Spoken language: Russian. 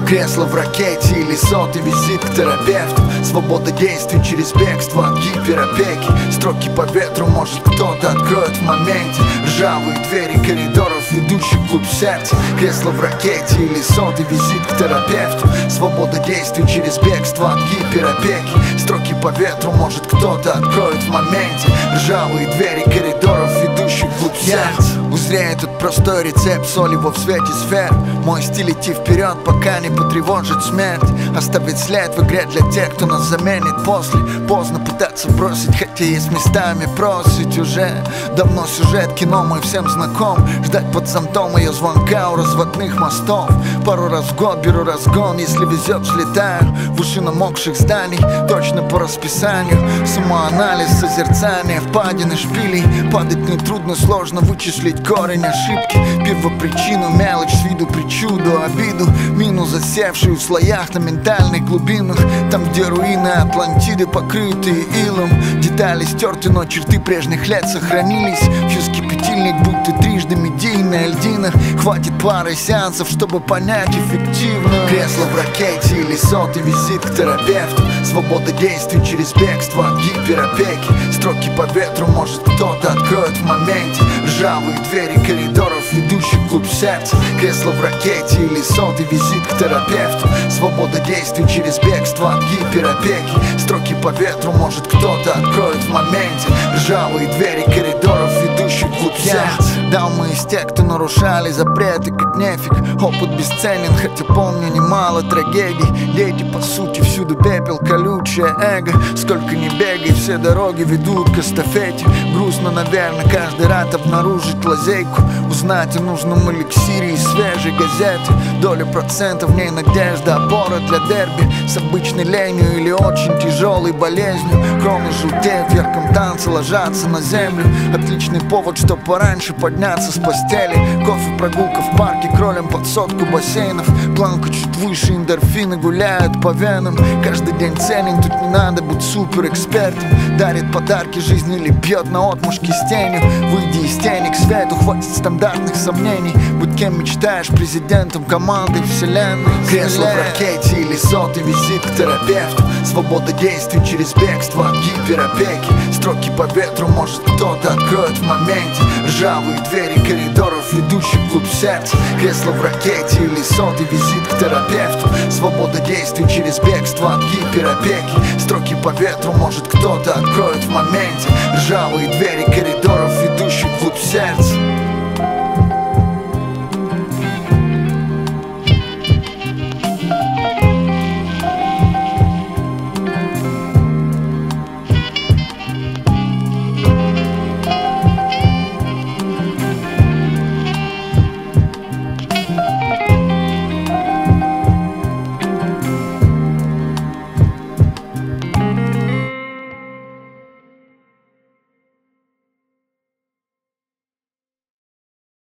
Кресло в ракете или сотый визит к терапевту. Свобода действий через бегство от гиперопеки. Строки по ветру, может кто-то откроет в моменте. Ржавые двери коридоров, ведущих в глубь сердца. Кресло в ракете или сотый визит к терапевту. Свобода действий через бегство от гиперопеки. Строки по ветру, может кто-то откроет в моменте. Ржавые двери коридоров, ведущих в глубь сердца. Узрей этот простой рецепт, соль его в свете сфер. Мой стиль идти вперед, пока не потревожит смерть. Оставить след в игре для тех, кто нас заменит после. Поздно пытаться бросить, хотя есть местами просить уже. Давно сюжет кино мой всем знаком. Ждать под зонтом ее звонка у разводных мостов. Пару раз в год беру разгон, если везет, взлетаю выше намокших зданий, точно по расписанию. Самоанализ, созерцание, впадины, шпилей. Падать нетрудно, сложно вычислить корень ошибки. Первопричину, мелочь, с виду причуду, обиду. Мину, засевшую в слоях на ментальных глубинах. Там, где руины Атлантиды, покрытые илом. Детали стерты, но черты прежних лет сохранились. Фьюз кипятильник, будто трижды медийная льдина. Хватит пары сеансов, чтобы понять эффективно. Кресло в ракете или сотый визит к терапевту. Свобода действий через бегство от гиперопеки. Строки по ветру, может кто-то откроет в моменте. Ржавые двери коридоров, ведущих вглубь сердца. Кресло в ракете или сотый визит к терапевту. Свобода действий через бегство от гиперопеки. Строки по ветру, может кто-то откроет в моменте. Ржавые двери коридоров, ведущих вглубь сердца. Да, мы из тех, кто нарушали запреты, как нефиг. Опыт бесценен, хотя помню немало трагедий. Дети, по сути, всюду пепел, колючее эго. Сколько ни бегай, все дороги ведут к эстафете. Грустно, наверное, каждый раз обнаружить лазейку. Узнать о нужном эликсире из свежей газеты. Доля процентов, в ней надежда, опора для дерби. С обычной ленью или очень тяжелой болезнью. Кроны желтеют в ярком танце, ложатся на землю. Отличный повод, чтоб пораньше подняться с постели. Кофе, прогулка в парке, кролем под сотку бассейнов. Планка чуть выше, эндорфины гуляют по венам. Каждый день ценен, тут не надо быть суперэкспертом. Дарит подарки жизни или бьет на отмушки с тенью. Выйди из тени к свету, хватит стандартных сомнений. Будь кем мечтаешь, президентом команды вселенной. Кресло в ракете или сотый визит к терапевту. Свобода действий через бегство от гиперопеки. Строки по ветру, может кто-то откроет в моменте. Ржавые двери коридоров, ведущих вглубь сердца. Кресло в ракете или сотый визит к терапевту. Свобода действий через бегство от гиперопеки. Строки по ветру, может кто-то откроет в моменте. Ржавые двери коридоров, ведущих вглубь сердца.